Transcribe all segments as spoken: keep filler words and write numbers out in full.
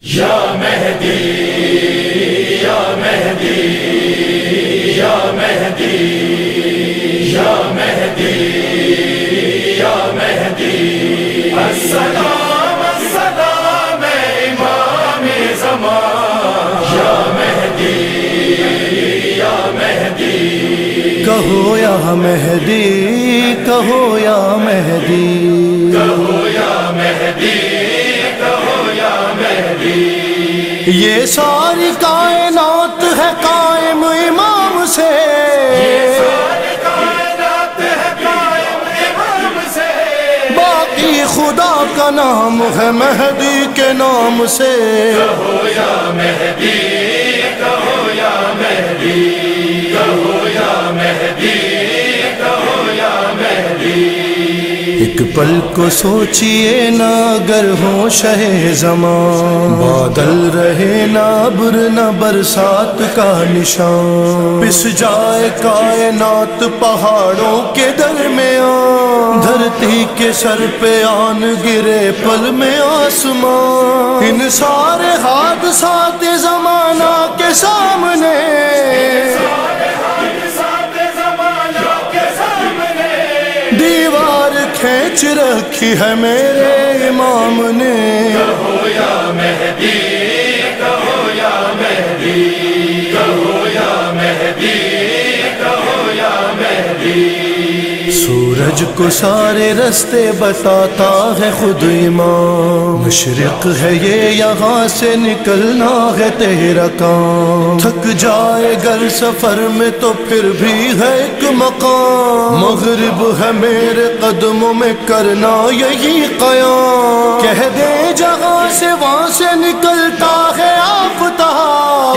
یا مہدی یا مہدی یا مہدی یا مہدی یا مہدی السلام السلام امام زمان یا مہدی یا مہدی کہو یا مہدی کہو یا مہدی کہو یا مہدی کہو یا مہدی یہ ساری کائنات ہے قائم امام سے یہ ساری کائنات ہے قائم امام سے باقی خدا کا نام ہے مہدی کے نام سے کہو یا مہدی کہو یا مہدی کہو یا مہدی کہو یا مہدی ایک پل کو سوچئے نہ اگر ہو شہ زمان بادل رہے نہ ابر نہ برسات کا نشان پس جائے کائنات پہاڑوں کے درمیان دھرتی کے سر پہ آن گرے پل میں آسمان ان سارے حادثات زمانہ کے سامنے دیوار کھینچ رکھی ہے میرے امام نے کہو یا مہدی کہو یا مہدی کہو یا مہدی کہو یا مہدی سورج کو سارے رستے بتاتا ہے خود امام مشرق ہے یہ یہاں سے نکلنا ہے تیرا کام تھک جائے گر سفر میں تو پھر بھی ہے ایک مقام مغرب ہے میرے قدموں میں کرنا یہی قیام کہہ دے جہاں سے وہاں سے نکلتا ہے آفتاب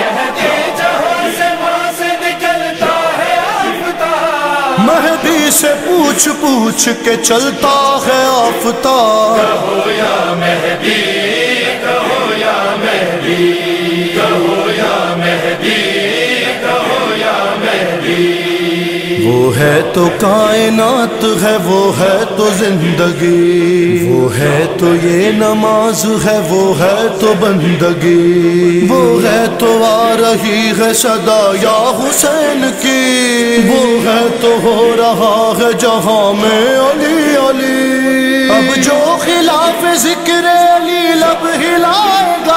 مہدی سے پوچھ پوچھ کے چلتا ہے آفتاب کہو یا مہدی کہو یا مہدی کہو یا مہدی کہو یا مہدی وہ ہے تو کائنات ہے وہ ہے تو زندگی وہ ہے تو یہ نماز ہے وہ ہے تو بندگی وہ ہے تو آ رہی ہے صدا یا حسین کی وہ ہے تو ہو رہا ہے جہاں میں علی علی اب جو خلاف ذکر علی لب ہلائے گا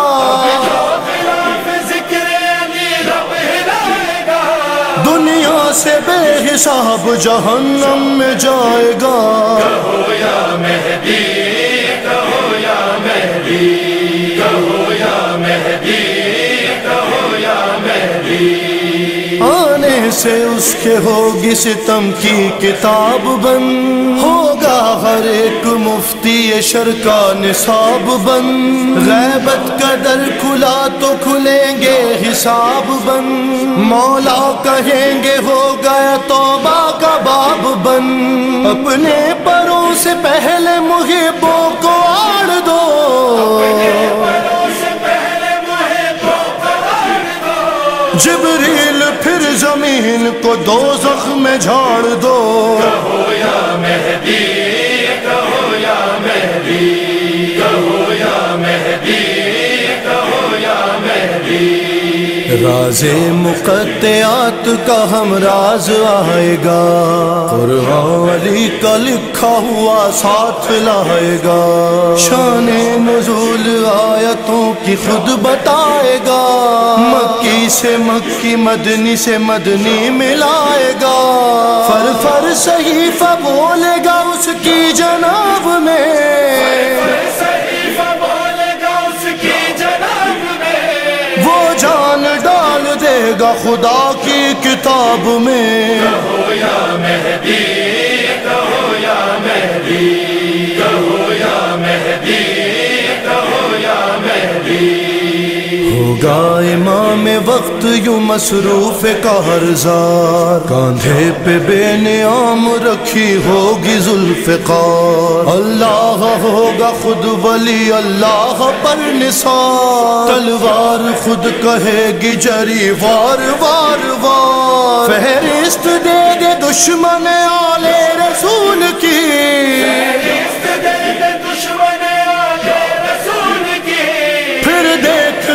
دنیا سے بے حساب جہنم میں جائے گا کہو یا مہدی کہو یا مہدی کہو یا مہدی کہو یا مہدی آنے سے اس کے ہوگی ستم کی کتاب بند ہوگا ہر ایک مفتی شر کا نصاب بند غیبت کا در کھلا تو کھلیں گے حساب بند مولا کہیں گے ہو گیا توبہ کا باب بند اپنے پروں سے پہلے محبوں کو آڑ دو جبریل پھر زمین کو دوزخ میں جھاڑ دو کہو یا مہدی کہو یا مہدی کہو یا مہدی کہو یا مہدی راز مقطعات کا ہم راز آئے گا قرآن علی کا لکھا ہوا ساتھ لائے گا شان نزول آیتوں کی خود بتائے گا مکی سے مکی مدنی سے مدنی ملائے گا فر فر صحیفہ بولے گا اس کی جناب میں دے گا خدا کی کتاب میں کہو یا مہدی کہو یا مہدی کہو یا مہدی کہو یا مہدی ہوگا امام وقت یوں مصروف کارزار کاندھے پہ بے نیام رکھی ہوگی ذوالفقار اللہ ہوگا خود ولی اللہ پر نثار تلوار خود کہے گی جری وار وار وار فہرست دے دے دشمن آل رسول کی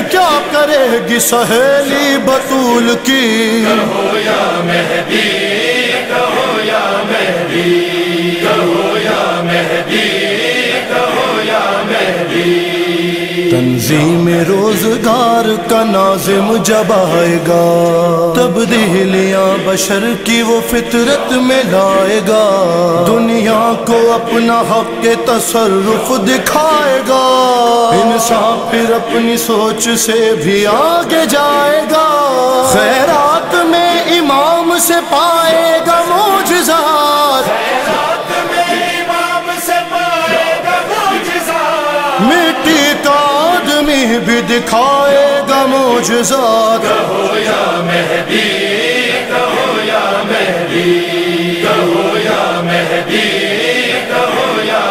کیا کرے گی سہیلی بطول کی؟ کہو یا مہدی، کہو یا مہدی، کہو یا مہدی، کہو یا مہدی۔ تنظیم روزگار کا ناظم جب آئے گا، تبدیلیاں بشر کی وہ فطرت میں لائے گا، دنیا کو اپنا حق کے تصرف دکھائے گا، انسان پھر اپنی سوچ سے بھی آگے جائے گا، خیرات میں امام سے پائے گا معجزات، خیرات میں امام سے پائے گا معجزات، مٹی کا آدمی بھی دکھائے گا معجزات۔ کہو یا مہدی، کہو یا مہدی، کہو یا مہدی، کہو یا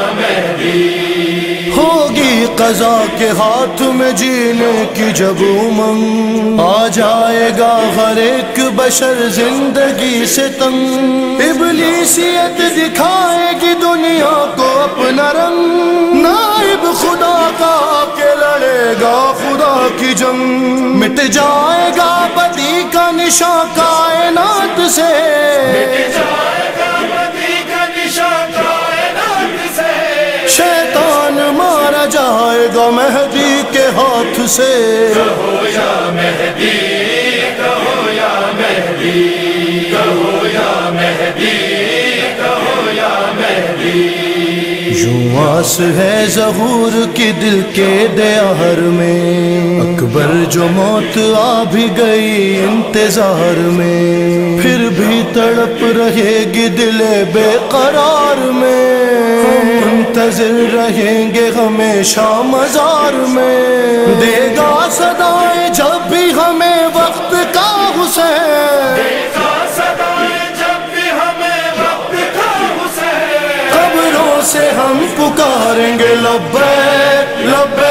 مہدی۔ ہوگی قضا کے ہاتھ میں جینے کی جب امنگ، آ جائے گا ہر ایک بشر زندگی سے تنگ، ابلیسیت دکھائے گی دنیا کو اپنا رنگ، نائب خدا کا کے لڑے گا خدا کی جنگ، مٹ جائے گا بدی کا نشان کائنات سے، مٹ جائے گا بدی کا نشان کائنات سے، شیطان مارا جائے گا مہدی کے ہاتھ سے۔ کہو یا مہدی، کہو یا مہدی، کہو یا مہدی، کہو یا مہدی۔ یوں آس ہے ظہور کی دل کے دیار میں، اکبر جو موت آ بھی گئی انتظار میں، پھر بھی تڑپ رہے گی دل بے قرار میں، ہم منتظر رہیں گے ہمیشہ مزار میں، دے گا صدائیں جب بھی ہمیں وقت کا حسین، دے گا صدائیں جب بھی ہمیں وقت کا حسین، قبروں سے ہم پکاریں گے لبیک لبیک